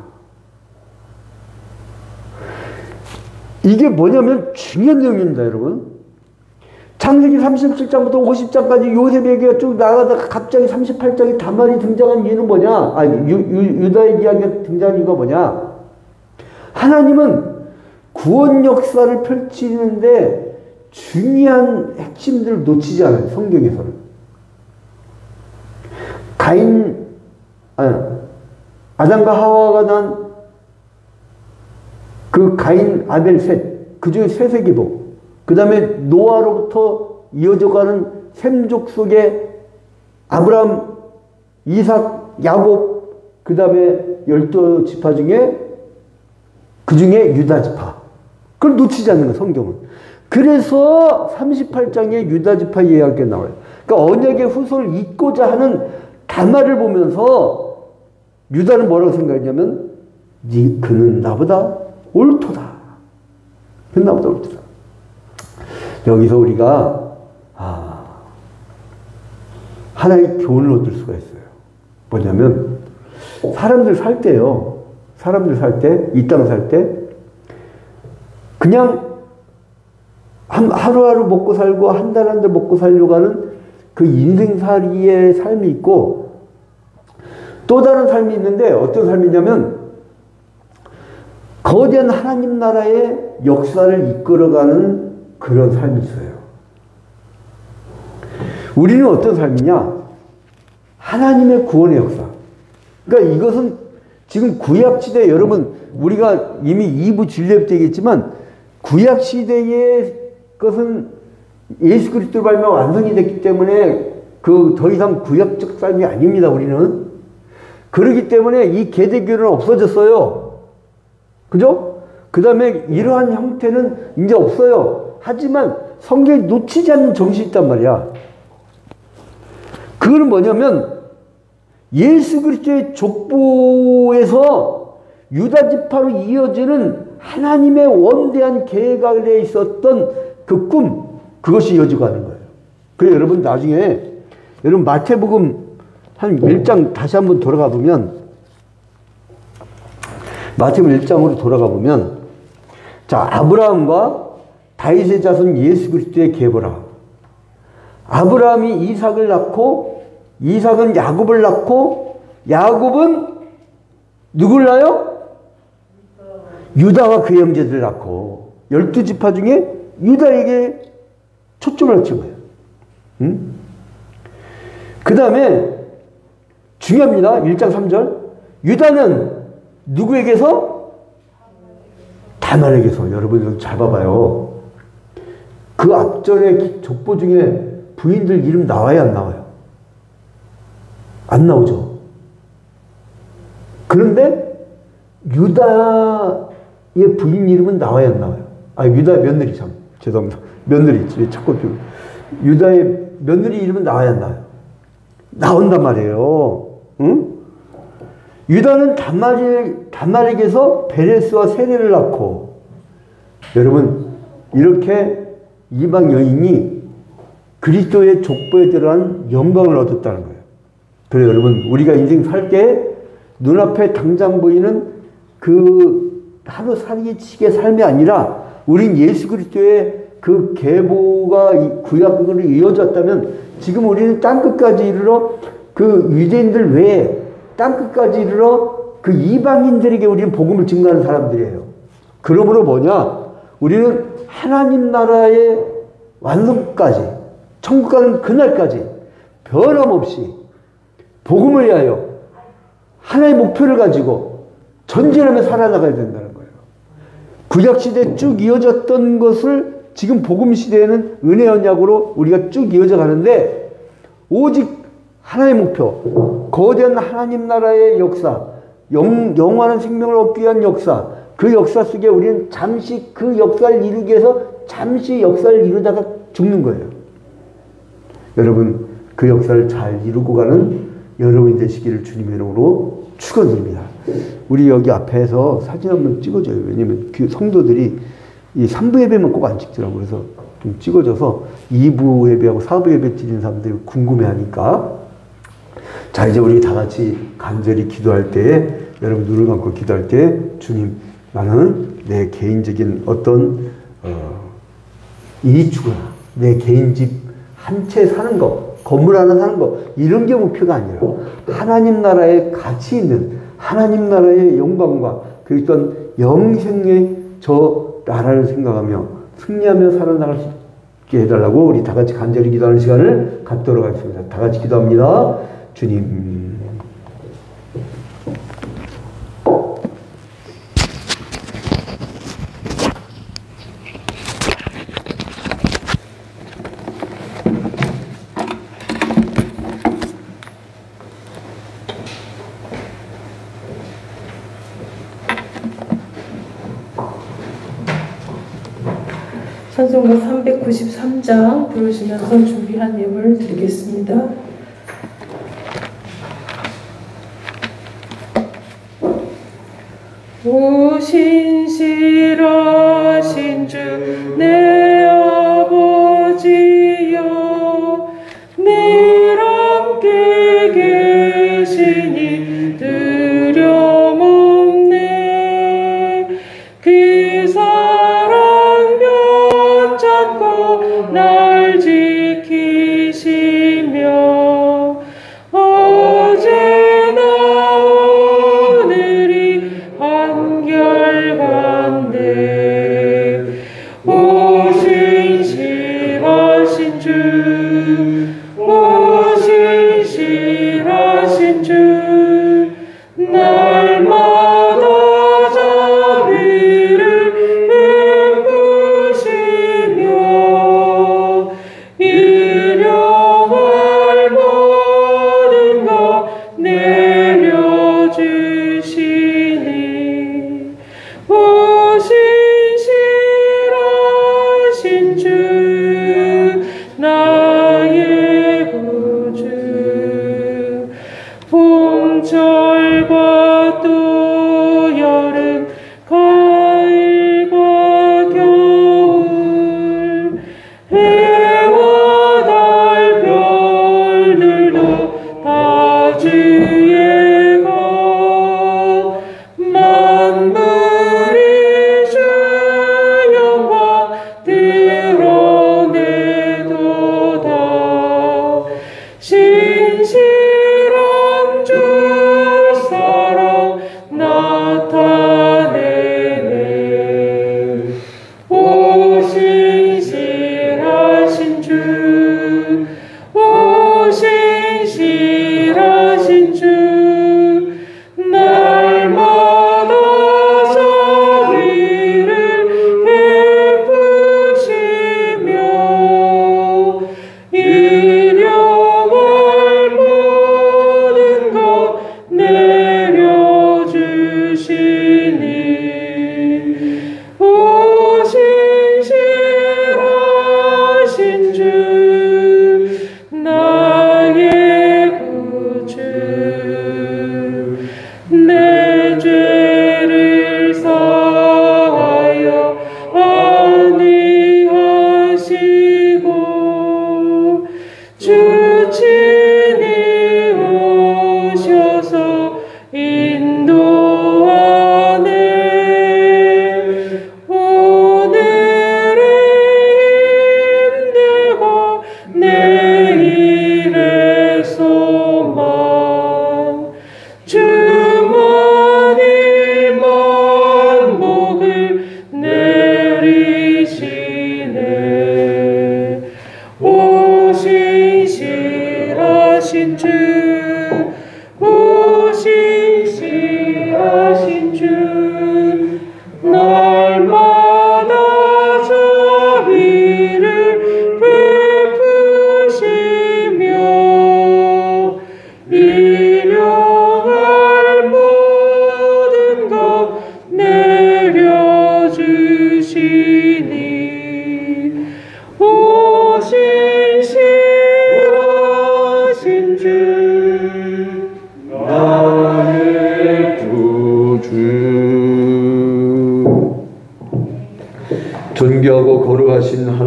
이게 뭐냐면 중요한 내용입니다, 여러분. 창세기 삼십칠 장부터 오십 장까지 요셉 얘기가 쭉 나가다가 갑자기 삼십팔 장에 다말이 등장한 이유는 뭐냐? 아니, 유, 유, 유다의 이야기가 등장한 이유가 뭐냐? 하나님은 구원 역사를 펼치는데 중요한 핵심들을 놓치지 않아요, 성경에서는. 가인, 아니, 아담과 하와가 난 그 가인, 아벨, 셋, 그 중에 셋의 기복, 그 다음에 노아로부터 이어져가는 셈족 속에 아브람, 이삭, 야곱, 그 다음에 열두 지파 중에 그 중에 유다 지파. 그걸 놓치지 않는 거예요, 성경은. 그래서 삼십팔 장에 유다 지파 이야기가 나와요. 그러니까 언약의 후손을 잇고자 하는 다말을 보면서 유다는 뭐라고 생각했냐면 네, 그는 나보다 옳도다. 그는 나보다 옳도다. 여기서 우리가 아, 하나의 교훈을 얻을 수가 있어요. 뭐냐면 사람들 살 때요. 사람들 살 때, 이 땅 살 때 그냥 한, 하루하루 먹고 살고 한 달 한 달 먹고 살려고 하는 그 인생살이의 삶이 있고 또 다른 삶이 있는데 어떤 삶이냐면 거대한 하나님 나라의 역사를 이끌어가는 그런 삶이 있어요. 우리는 어떤 삶이냐? 하나님의 구원의 역사. 그러니까 이것은 지금 구약시대, 여러분 우리가 이미 이 부 진례 때 얘기했지만 구약시대의 것은 예수 그리스도로 말미암아 완성이 됐기 때문에 그 더 이상 구약적 삶이 아닙니다. 우리는. 그렇기 때문에 이 계대교는 없어졌어요. 그죠? 그 다음에 이러한 형태는 이제 없어요. 하지만 성경이 놓치지 않는 정신이 있단 말이야. 그거는 뭐냐면 예수 그리스도의 족보에서 유다 지파로 이어지는 하나님의 원대한 계획 아래 있었던 그 꿈, 그것이 이어지고 하는 거예요. 그래서 여러분 나중에 여러분 마태복음 한 일 장 다시 한번 돌아가 보면 마태복음 일 장으로 돌아가 보면 자, 아브라함과 다윗의 자손 예수 그리스도의 계보라. 아브라함이 이삭을 낳고 이삭은 야곱을 낳고 야곱은 누굴 낳아요? 유다와 그의 형제들을 낳고 열두 지파 중에 유다에게 초점을 맞춘 거예요. 응? 그 다음에 중요합니다. 일 장 삼 절 유다는 누구에게서? 다말에게서. 여러분 잘 봐봐요. 그 앞전에 족보 중에 부인들 이름 나와요, 안 나와요? 안 나오죠. 그런데 유다의 부인 이름은 나와요, 안 나와요? 아, 유다의 며느리, 참 죄송합니다. 며느리, 자꾸 유다의 며느리 이름은 나와요, 안 나와요? 나온단 말이에요. 응? 유다는 다말이, 다말에게서 베레스와 세레를 낳고, 여러분 이렇게 이방 여인이 그리스도의 족보에 들어간 영광을 얻었다는 거예요. 그래서 여러분 우리가 인생 살 때 눈앞에 당장 보이는 그 하루살이치게 삶이 아니라 우린 예수 그리스도의 그 계보가 구약으로 이어졌다면 지금 우리는 땅끝까지 이르러 그 유대인들 외에 땅끝까지 이르러 그 이방인들에게 우리는 복음을 증거하는 사람들이에요. 그러므로 뭐냐? 우리는 하나님 나라의 완성까지, 천국 가는 그날까지 변함없이 복음을 위하여 하나의 목표를 가지고 전진하며 살아나가야 된다는 거예요. 구약시대에 쭉 이어졌던 것을 지금 복음시대에는 은혜 언약으로 우리가 쭉 이어져 가는데 오직 하나의 목표, 거대한 하나님 나라의 역사, 영, 영원한 생명을 얻기 위한 역사, 그 역사 속에 우리는 잠시 그 역사를 이루기 위해서 잠시 역사를 이루다가 죽는 거예요. 여러분, 그 역사를 잘 이루고 가는 여러분이 되시기를 주님의 이름으로 축원드립니다. 우리 여기 앞에서 사진 한번 찍어줘요. 왜냐면 그 성도들이 이 삼 부 예배만 꼭 안 찍더라고요. 그래서 좀 찍어줘서 이 부 예배하고 사 부 예배 드리는 사람들이 궁금해하니까. 자, 이제 우리 다 같이 간절히 기도할 때에, 여러분 눈을 감고 기도할 때, 주님, 나는 내 개인적인 어떤 어, 일이 추구나 내 개인 집 한 채 사는 거, 건물 하나 사는 거, 이런 게 목표가 아니라 하나님 나라에 가치 있는 하나님 나라의 영광과 그 어떤 영생의 저 나라를 생각하며 승리하며 살아나갈 수 있게 해달라고 우리 다 같이 간절히 기도하는 시간을 갖도록 하겠습니다. 다 같이 기도합니다. 주님, 찬송가 삼백구십삼 장 부르시면서 준비한 예물 드리겠습니다. 오 신실하신 주 내 아버지여, 늘 함께 계시니 두려움없네. 그 사랑 붙잡고 날 지키시며 어제나 오늘이 한결같네. 오 신실하신 주, 오 신실하신 주, 날마다 자비를 베푸시며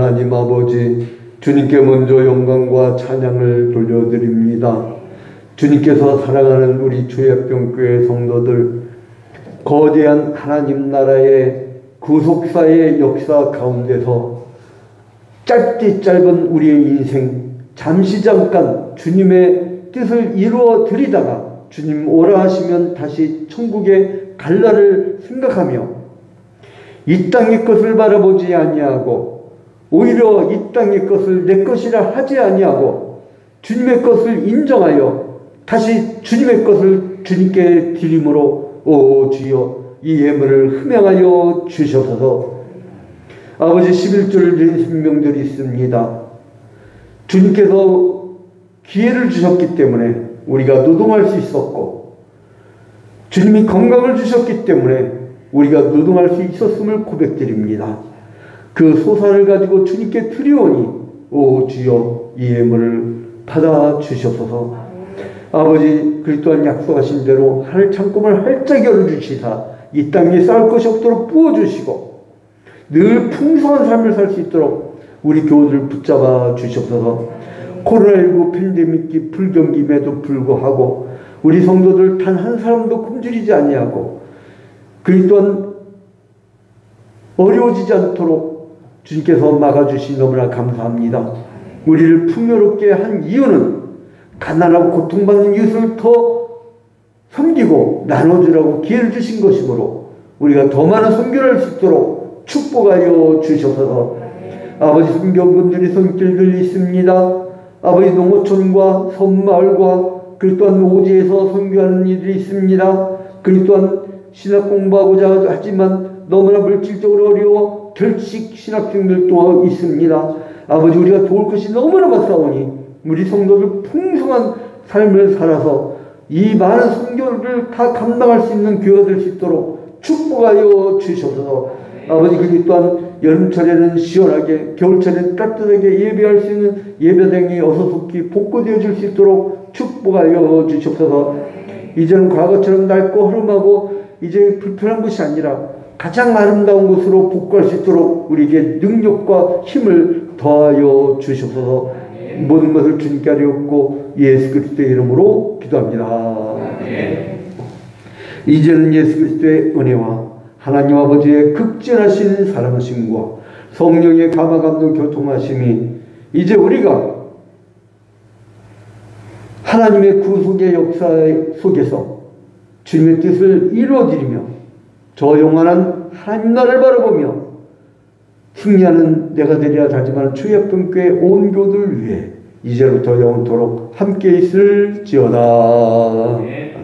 하나님 아버지, 주님께 먼저 영광과 찬양을 돌려드립니다. 주님께서 사랑하는 우리 주예병교회 성도들, 거대한 하나님 나라의 구속사의 역사 가운데서 짧디 짧은 우리의 인생, 잠시 잠깐 주님의 뜻을 이루어 드리다가 주님 오라 하시면 다시 천국에 갈 날을 생각하며 이 땅의 것을 바라보지 아니하고 오히려 이 땅의 것을 내 것이라 하지 아니하고 주님의 것을 인정하여 다시 주님의 것을 주님께 드림으로 오 주여 이 예물을 흠양하여 주셔서 아버지 십일 조를 드린 생명들이 있습니다. 주님께서 기회를 주셨기 때문에 우리가 노동할 수 있었고 주님이 건강을 주셨기 때문에 우리가 노동할 수 있었음을 고백드립니다. 그 소사를 가지고 주님께 드리오니 오 주여 이 예물을 받아 주셔서 아버지 그 또한 약속하신 대로 하늘 창고를 활짝 열어주시사 이 땅에 쌓을 것이 없도록 부어주시고 늘 풍성한 삶을 살 수 있도록 우리 교우들 붙잡아 주셔서 코로나십구 팬데믹 불경김에도 불구하고 우리 성도들 단 한 사람도 굶주리지 아니하고 그 또한 어려워지지 않도록 주님께서 막아주시 너무나 감사합니다. 우리를 풍요롭게 한 이유는 가난하고 고통받는 이웃을 더 섬기고 나눠주라고 기회를 주신 것이므로 우리가 더 많은 선교를 할 수 있도록 축복하여 주셔서 아버지 선교분들이 손길들이 있습니다. 아버지 농어촌과 섬마을과 그리고 또한 오지에서 선교하는 이들이 있습니다. 그리고 또한 신학 공부하고자 하지만 너무나 물질적으로 어려워 결식 신학생들도 있습니다. 아버지 우리가 도울 것이 너무나 많사오니 우리 성도들 풍성한 삶을 살아서 이 많은 선교를 다 감당할 수 있는 교회가 될 수 있도록 축복하여 주셔서 아버지 그리고 또한 여름철에는 시원하게 겨울철에는 따뜻하게 예배할 수 있는 예배당이 어서 속히 복구되어 줄 수 있도록 축복하여 주시옵소서. 이제는 과거처럼 낡고 허름하고 이제 불편한 것이 아니라 가장 아름다운 곳으로 복구할 수 있도록 우리에게 능력과 힘을 더하여 주시옵소서. 모든 것을 주님께 하려고 예수 그리스도의 이름으로 기도합니다. 이제는 예수 그리스도의 은혜와 하나님 아버지의 극진하신 사랑하심과 성령의 감화감동 교통하심이 이제 우리가 하나님의 구속의 역사 속에서 주님의 뜻을 이루어드리며 저 영원한 하나님 나라를 바라보며 승리하는 내가 되리라 하지만 주예병교회 온 교들 위해 이제부터 영원토록 함께 있을지어다.